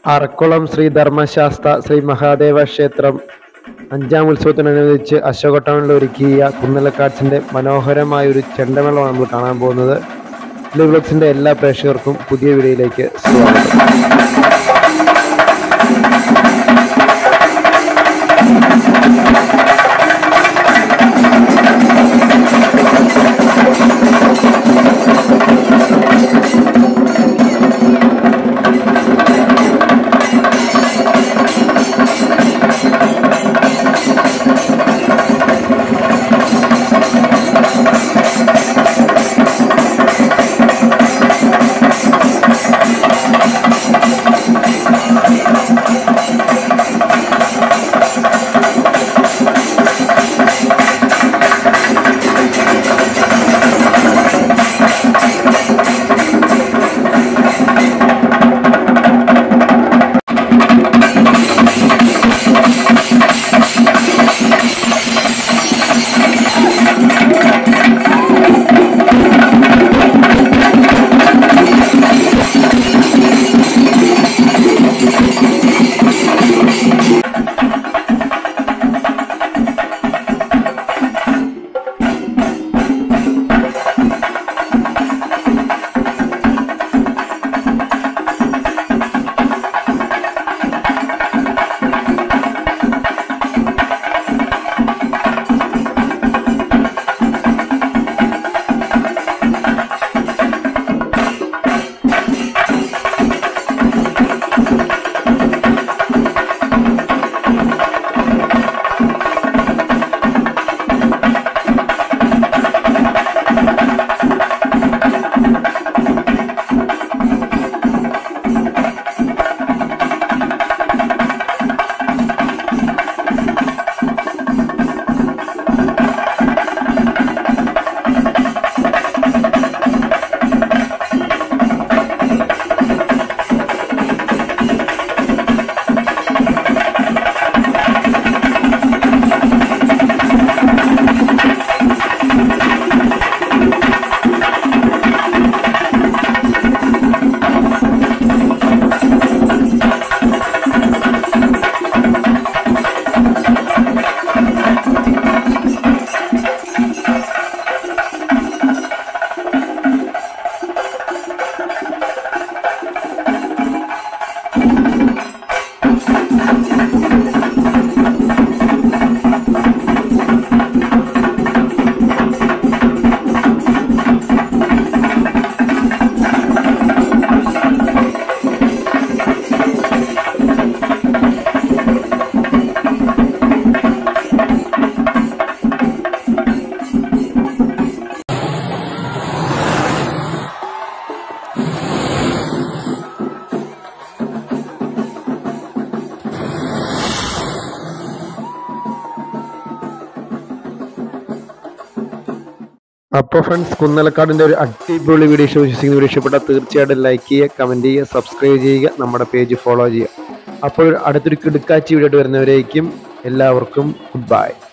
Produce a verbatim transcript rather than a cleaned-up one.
അറക്കുളം ശ്രീ ധർമ്മശാസ്ത്ര ശ്രീ മഹാദേവ ക്ഷേത്രം അഞ്ചാം ഉത്സവത്തിനനുബന്ധിച്ച് അശോക ടൗണിൽ ഒരുക്കിയ കുന്നലക്കാട്സിൻ്റെ മനോഹരമായ ഒരു ചെണ്ടമേളമാണ് നമ്മൾ കാണാൻ പോകുന്നത്. വ്ലോഗ്സിൻ്റെ എല്ലാ പ്രേക്ഷകർക്കും പുതിയ വീഡിയോയിലേക്ക് സ്വാഗതം. അപ്പോൾ ഫ്രണ്ട്സ്, കുന്നലക്കാടിൻ്റെ ഒരു അടിപൊളി വീഡിയോ വിശ്വസിക്കുന്ന വീഡിയോ ഇഷ്ടപ്പെട്ടാൽ തീർച്ചയായിട്ടും ലൈക്ക് ചെയ്യുക, കമൻറ്റ് ചെയ്യുക, സബ്സ്ക്രൈബ് ചെയ്യുക, നമ്മുടെ പേജ് ഫോളോ ചെയ്യുക. അപ്പോൾ അടുത്തൊരു കിടുക്കാച്ചി വീഡിയോ വരുന്നവരേക്കും എല്ലാവർക്കും ഗുഡ് ബൈ.